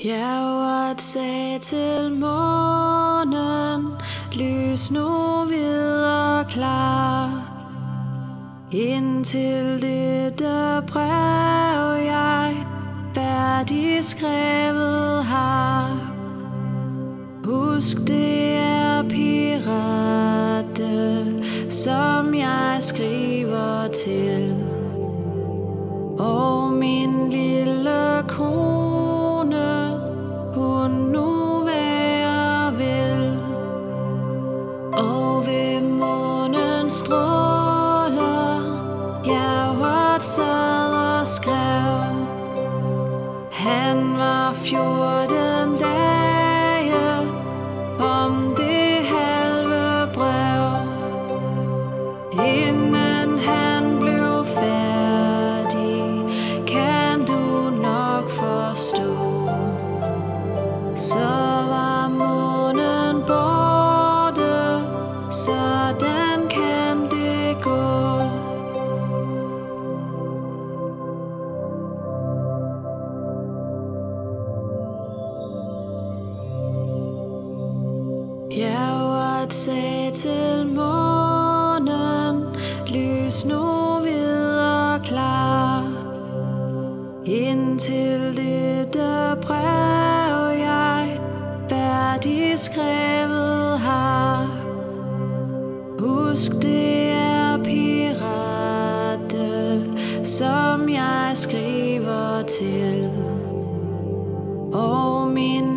Pjerrot sagde til månen, lys nu hvid og klar. Indtil dette brev jeg færdig skrevet har. Husk, det er Birgitte, som jeg skriver til. Og min lille kone, hun nu være vil. Og ved månens stråler, Pjerrot sad og skrev. Han var 14 dage om det halve brev, inden han blev færdig, kan du nok forstå. Så var månen borte, sådan kan det gå. Pjerrot sagde til månen, lys nu hvid og klar. Indtil dette brev jeg færdig skrevet har. Husk, det er Birgitte, som jeg skriver til. Og min